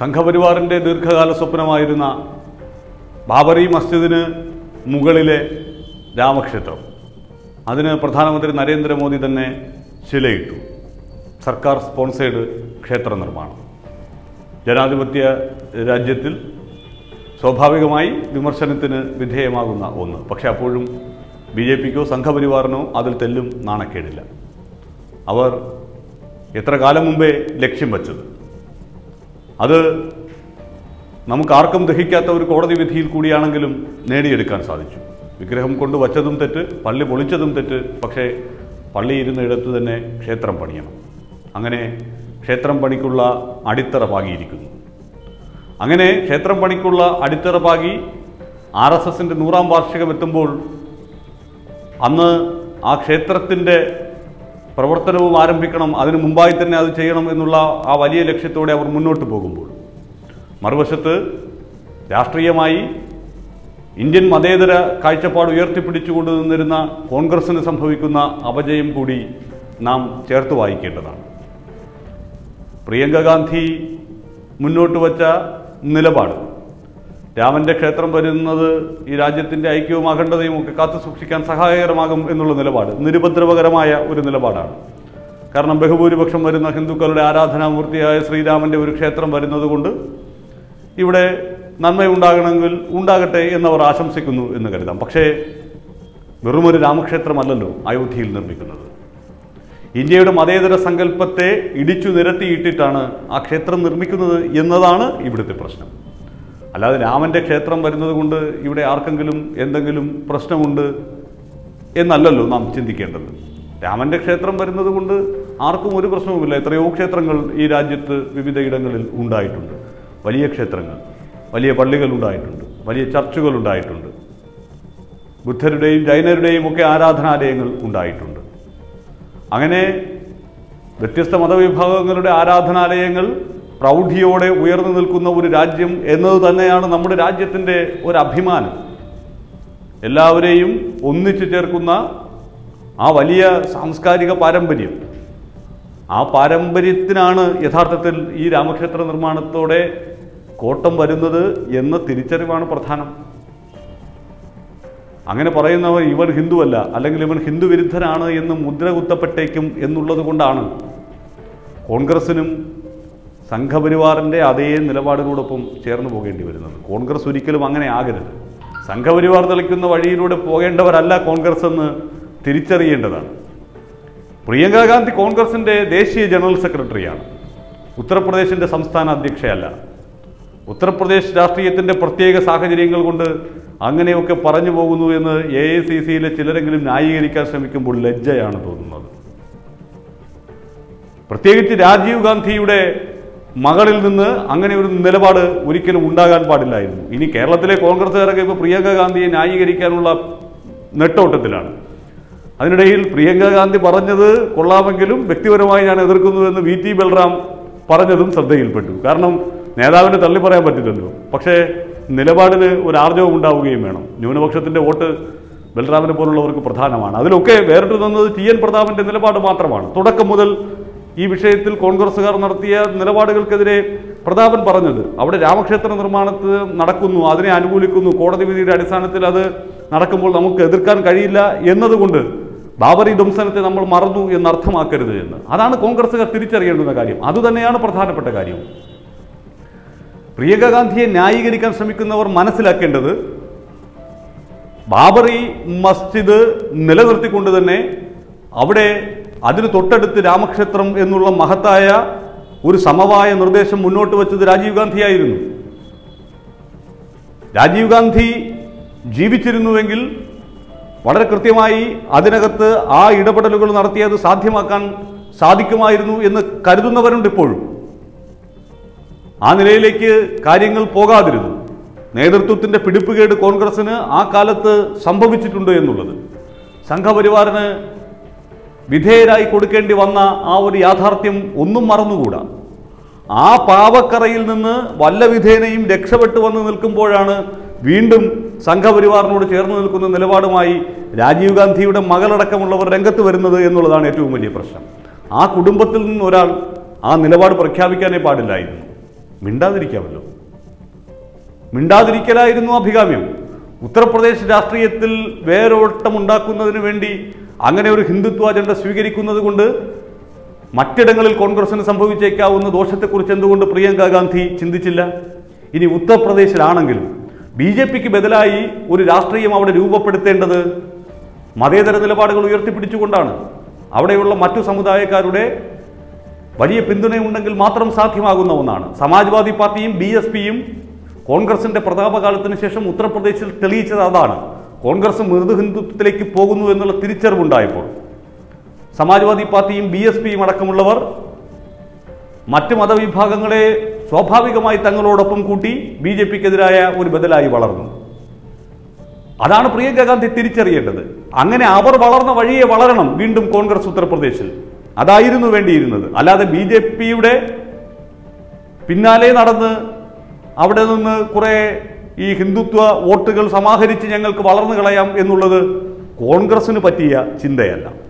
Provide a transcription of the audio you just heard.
സംഘപരിവാറിൻ്റെ ദീർഘകാല സ്വപ്നമായിരുന്ന ബാബറി മസ്ജിദിന് മുകളിലെ രാമക്ഷേത്രം, അതിന് പ്രധാനമന്ത്രി നരേന്ദ്രമോദി തന്നെ ശിലയിട്ടു. സർക്കാർ സ്പോൺസേഡ് ക്ഷേത്ര നിർമ്മാണം. ജനാധിപത്യ രാജ്യത്തിൽ സ്വാഭാവികമായി വിമർശനത്തിന് വിധേയമാകുന്ന ഒന്ന്. പക്ഷെ അപ്പോഴും BJPക്കോ സംഘപരിവാറിനോ അതിൽ തെല്ലും നാണക്കേടില്ല. അവർ എത്ര കാലം മുമ്പേ ലക്ഷ്യം വച്ചത് അത് നമുക്കാർക്കും ദഹിക്കാത്ത ഒരു കോടതി വിധിയിൽ കൂടിയാണെങ്കിലും നേടിയെടുക്കാൻ സാധിച്ചു. വിഗ്രഹം കൊണ്ട് വച്ചതും തെറ്റ്, പള്ളി പൊളിച്ചതും തെറ്റ്. പക്ഷേ പള്ളി ഇരുന്നിടത്ത് തന്നെ ക്ഷേത്രം പണിയണം. അങ്ങനെ ക്ഷേത്രം പണിക്കുള്ള അടിത്തറ പാകിയിരിക്കുന്നു. അങ്ങനെ ക്ഷേത്രം പണിക്കുള്ള അടിത്തറ പാകി RSSൻ്റെ 100ാം വാർഷികം എത്തുമ്പോൾ അന്ന് ആ ക്ഷേത്രത്തിൻ്റെ പ്രവർത്തനവും ആരംഭിക്കണം, അതിനു മുമ്പായി തന്നെ അത് ചെയ്യണം എന്നുള്ള ആ വലിയ ലക്ഷ്യത്തോടെ അവർ മുന്നോട്ട് പോകുമ്പോൾ, മറുവശത്ത് രാഷ്ട്രീയമായി ഇന്ത്യൻ മതേതര കാഴ്ചപ്പാട് ഉയർത്തിപ്പിടിച്ചുകൊണ്ട് നിന്നിരുന്ന കോൺഗ്രസിന് സംഭവിക്കുന്ന അപജയം കൂടി നാം ചേർത്ത് വായിക്കേണ്ടതാണ്. പ്രിയങ്ക ഗാന്ധി മുന്നോട്ട് വച്ച നിലപാട്, രാമൻ്റെ ക്ഷേത്രം വരുന്നത് ഈ രാജ്യത്തിൻ്റെ ഐക്യവും അഖണ്ഡതയും ഒക്കെ കാത്തു സൂക്ഷിക്കാൻ സഹായകരമാകും എന്നുള്ള നിലപാട് നിരുപദ്രവകരമായ ഒരു നിലപാടാണ്. കാരണം ബഹുഭൂരിപക്ഷം വരുന്ന ഹിന്ദുക്കളുടെ ആരാധനാമൂർത്തിയായ ശ്രീരാമൻ്റെ ഒരു ക്ഷേത്രം വരുന്നത് കൊണ്ട് ഇവിടെ നന്മയുണ്ടാകണമെങ്കിൽ ഉണ്ടാകട്ടെ എന്നവർ ആശംസിക്കുന്നു എന്ന് കരുതാം. പക്ഷേ വെറുമൊരു രാമക്ഷേത്രമല്ലല്ലോ അയോധ്യയിൽ നിർമ്മിക്കുന്നത്. ഇന്ത്യയുടെ മതേതര സങ്കല്പത്തെ ഇടിച്ചു നിരത്തിയിട്ടിട്ടാണ് ആ ക്ഷേത്രം നിർമ്മിക്കുന്നത് എന്നതാണ് ഇവിടുത്തെ പ്രശ്നം. അല്ലാതെ രാമൻ്റെ ക്ഷേത്രം വരുന്നത് കൊണ്ട് ഇവിടെ ആർക്കെങ്കിലും എന്തെങ്കിലും പ്രശ്നമുണ്ട് എന്നല്ലല്ലോ നാം ചിന്തിക്കേണ്ടത്. രാമൻ്റെ ക്ഷേത്രം വരുന്നത് കൊണ്ട് ആർക്കും ഒരു പ്രശ്നവുമില്ല. എത്രയോ ക്ഷേത്രങ്ങൾ ഈ രാജ്യത്ത് വിവിധയിടങ്ങളിൽ ഉണ്ടായിട്ടുണ്ട്. വലിയ ക്ഷേത്രങ്ങൾ, വലിയ പള്ളികൾ ഉണ്ടായിട്ടുണ്ട്, വലിയ ചർച്ചുകൾ ഉണ്ടായിട്ടുണ്ട്, ബുദ്ധരുടെയും ജൈനരുടെയും ഒക്കെ ആരാധനാലയങ്ങൾ ഉണ്ടായിട്ടുണ്ട്. അങ്ങനെ വ്യത്യസ്ത മതവിഭാഗങ്ങളുടെ ആരാധനാലയങ്ങൾ പ്രൗഢിയോടെ ഉയർന്നു നിൽക്കുന്ന ഒരു രാജ്യം എന്നത് തന്നെയാണ് നമ്മുടെ രാജ്യത്തിൻ്റെ ഒരു അഭിമാനം. എല്ലാവരെയും ഒന്നിച്ചു ചേർക്കുന്ന ആ വലിയ സാംസ്കാരിക പാരമ്പര്യം, ആ പാരമ്പര്യത്തിനാണ് യഥാർത്ഥത്തിൽ ഈ രാമക്ഷേത്ര നിർമ്മാണത്തോടെ കോട്ടം വരുന്നത് എന്ന തിരിച്ചറിവാണ് പ്രധാനം. അങ്ങനെ പറയുന്നവർ ഇവൻ ഹിന്ദുവല്ല, അല്ലെങ്കിൽ ഇവൻ ഹിന്ദു വിരുദ്ധനാണ് എന്ന് മുദ്ര കുത്തപ്പെട്ടേക്കും എന്നുള്ളത് കൊണ്ടാണ് കോൺഗ്രസിനും സംഘപരിവാറിൻ്റെ അതേ നിലപാടിനോടൊപ്പം ചേർന്ന് പോകേണ്ടി വരുന്നത്. കോൺഗ്രസ് ഒരിക്കലും അങ്ങനെ ആകരുത്. സംഘപരിവാർ തെളിക്കുന്ന വഴിയിലൂടെ പോകേണ്ടവരല്ല കോൺഗ്രസ് എന്ന് തിരിച്ചറിയേണ്ടതാണ്. പ്രിയങ്ക ഗാന്ധി കോൺഗ്രസിൻ്റെ ദേശീയ ജനറൽ സെക്രട്ടറിയാണ്, ഉത്തർപ്രദേശിൻ്റെ സംസ്ഥാന അധ്യക്ഷയല്ല. ഉത്തർപ്രദേശ് രാഷ്ട്രീയത്തിൻ്റെ പ്രത്യേക സാഹചര്യങ്ങൾ കൊണ്ട് അങ്ങനെയൊക്കെ പറഞ്ഞു പോകുന്നു എന്ന് AICCയിലെ ചിലരെങ്കിലും ന്യായീകരിക്കാൻ ശ്രമിക്കുമ്പോൾ ലജ്ജയാണ് തോന്നുന്നത്. പ്രത്യേകിച്ച് രാജീവ് ഗാന്ധിയുടെ മകളിൽ നിന്ന് അങ്ങനെ ഒരു നിലപാട് ഒരിക്കലും ഉണ്ടാകാൻ പാടില്ലായിരുന്നു. ഇനി കേരളത്തിലെ കോൺഗ്രസ്സുകാരൊക്കെ ഇപ്പോൾ പ്രിയങ്ക ഗാന്ധിയെ ന്യായീകരിക്കാനുള്ള നെട്ടോട്ടത്തിലാണ്. അതിനിടയിൽ പ്രിയങ്ക ഗാന്ധി പറഞ്ഞത് കൊള്ളാമെങ്കിലും വ്യക്തിപരമായി ഞാൻ എതിർക്കുന്നുവെന്ന് VT ബൽറാം പറഞ്ഞതും ശ്രദ്ധയിൽപ്പെട്ടു. കാരണം നേതാവിനെ തള്ളി പറയാൻ പറ്റില്ലല്ലോ, പക്ഷേ നിലപാടിന് ഒരു ആർജവം ഉണ്ടാവുകയും വേണം. ന്യൂനപക്ഷത്തിൻ്റെ വോട്ട് ബൽറാമിനെ പോലുള്ളവർക്ക് പ്രധാനമാണ്. അതിലൊക്കെ വേറിട്ട് നിന്നത് TN പ്രതാപൻ്റെ നിലപാട് മാത്രമാണ്. തുടക്കം മുതൽ ഈ വിഷയത്തിൽ കോൺഗ്രസ്സുകാർ നടത്തിയ നിലപാടുകൾക്കെതിരെ പ്രതാപൻ പറഞ്ഞത്, അവിടെ രാമക്ഷേത്ര നിർമ്മാണത്തിൽ നടക്കുന്നു, അതിനെ അനുകൂലിക്കുന്നു, കോടതി വിധിയുടെ അടിസ്ഥാനത്തിൽ അത് നടക്കുമ്പോൾ നമുക്ക് എതിർക്കാൻ കഴിയില്ല എന്നതുകൊണ്ട് ബാബറി ധ്വംസനത്തെ നമ്മൾ മറന്നു എന്നർത്ഥമാക്കരുത് എന്ന്. അതാണ് കോൺഗ്രസ്സുകാർ തിരിച്ചറിയേണ്ടുന്ന കാര്യം. അതുതന്നെയാണ് പ്രധാനപ്പെട്ട കാര്യം. പ്രിയങ്ക ഗാന്ധിയെ ന്യായീകരിക്കാൻ ശ്രമിക്കുന്നവർ മനസ്സിലാക്കേണ്ടത്, ബാബറി മസ്ജിദ് നിലനിർത്തിക്കൊണ്ട് തന്നെ അവിടെ അതിന് തൊട്ടടുത്ത് രാമക്ഷേത്രം എന്നുള്ള മഹത്തായ ഒരു സമവായ നിർദ്ദേശം മുന്നോട്ട് വച്ചത് രാജീവ് ഗാന്ധിയായിരുന്നു. രാജീവ് ഗാന്ധി ജീവിച്ചിരുന്നുവെങ്കിൽ വളരെ കൃത്യമായി അതിനകത്ത് ആ ഇടപെടലുകൾ നടത്തി അത് സാധ്യമാക്കാൻ സാധിക്കുമായിരുന്നു എന്ന് കരുതുന്നവരുണ്ട് ഇപ്പോഴും. ആ നിലയിലേക്ക് കാര്യങ്ങൾ പോകാതിരുന്നു. നേതൃത്വത്തിൻ്റെ പിടിപ്പുകേട് കോൺഗ്രസിന് ആ കാലത്ത് സംഭവിച്ചിട്ടുണ്ട് എന്നുള്ളത് സംഘപരിവാറിന് വിധേയരായി കൊടുക്കേണ്ടി വന്ന ആ ഒരു യാഥാർത്ഥ്യം ഒന്നും മറന്നുകൂടാ. ആ പാവക്കറയിൽ നിന്ന് വല്ല വിധേനയും രക്ഷപ്പെട്ടു വന്ന് നിൽക്കുമ്പോഴാണ് വീണ്ടും സംഘപരിവാറിനോട് ചേർന്ന് നിൽക്കുന്ന നിലപാടുമായി രാജീവ് ഗാന്ധിയുടെ മകളടക്കമുള്ളവർ രംഗത്ത് വരുന്നത് എന്നുള്ളതാണ് ഏറ്റവും വലിയ പ്രശ്നം. ആ കുടുംബത്തിൽ നിന്ന് ഒരാൾ ആ നിലപാട് പ്രഖ്യാപിക്കാനേ പാടില്ലായിരുന്നു. മിണ്ടാതിരിക്കാമല്ലോ. മിണ്ടാതിരിക്കലായിരുന്നു അഭികാമ്യം. ഉത്തർപ്രദേശ് രാഷ്ട്രീയത്തിൽ വേരോട്ടമുണ്ടാക്കുന്നതിന് വേണ്ടി അങ്ങനെ ഒരു ഹിന്ദുത്വ അജണ്ട സ്വീകരിക്കുന്നത് കൊണ്ട് മറ്റിടങ്ങളിൽ കോൺഗ്രസിന് സംഭവിച്ചേക്കാവുന്ന ദോഷത്തെക്കുറിച്ച് എന്തുകൊണ്ട് പ്രിയങ്ക ഗാന്ധി ചിന്തിച്ചില്ല? ഇനി ഉത്തർപ്രദേശിലാണെങ്കിലും BJPക്ക് ബദലായി ഒരു രാഷ്ട്രീയം അവിടെ രൂപപ്പെടുത്തേണ്ടത് മതേതര നിലപാടുകൾ ഉയർത്തിപ്പിടിച്ചുകൊണ്ടാണ്. അവിടെയുള്ള മറ്റു സമുദായക്കാരുടെ വലിയ പിന്തുണയുണ്ടെങ്കിൽ മാത്രം സാധ്യമാകുന്ന ഒന്നാണ്. സമാജ്വാദി പാർട്ടിയും BSPയും കോൺഗ്രസിന്റെ പ്രതാപകാലത്തിന് ശേഷം ഉത്തർപ്രദേശിൽ തെളിയിച്ചത് അതാണ്. കോൺഗ്രസ് മൃദു ഹിന്ദുത്വത്തിലേക്ക് പോകുന്നു എന്നുള്ള തിരിച്ചറിവുണ്ടായപ്പോൾ സമാജ്വാദി പാർട്ടിയും BSPയും അടക്കമുള്ളവർ മറ്റ് മതവിഭാഗങ്ങളെ സ്വാഭാവികമായി തങ്ങളോടൊപ്പം കൂട്ടി BJPക്കെതിരായ ഒരു ബദലായി വളർന്നു. അതാണ് പ്രിയങ്ക ഗാന്ധി തിരിച്ചറിയേണ്ടത്. അങ്ങനെ അവർ വളർന്ന വഴിയെ വളരണം വീണ്ടും കോൺഗ്രസ് ഉത്തർപ്രദേശിൽ. അതായിരുന്നു വേണ്ടിയിരുന്നത്. അല്ലാതെ BJPയുടെ പിന്നാലെ നടന്ന് അവിടെ നിന്ന് കുറെ ഈ ഹിന്ദുത്വ വോട്ടുകൾ സമാഹരിച്ച് ഞങ്ങൾക്ക് വളർന്നു കളയാം എന്നുള്ളത് കോൺഗ്രസിന് പറ്റിയ ചിന്തയല്ല.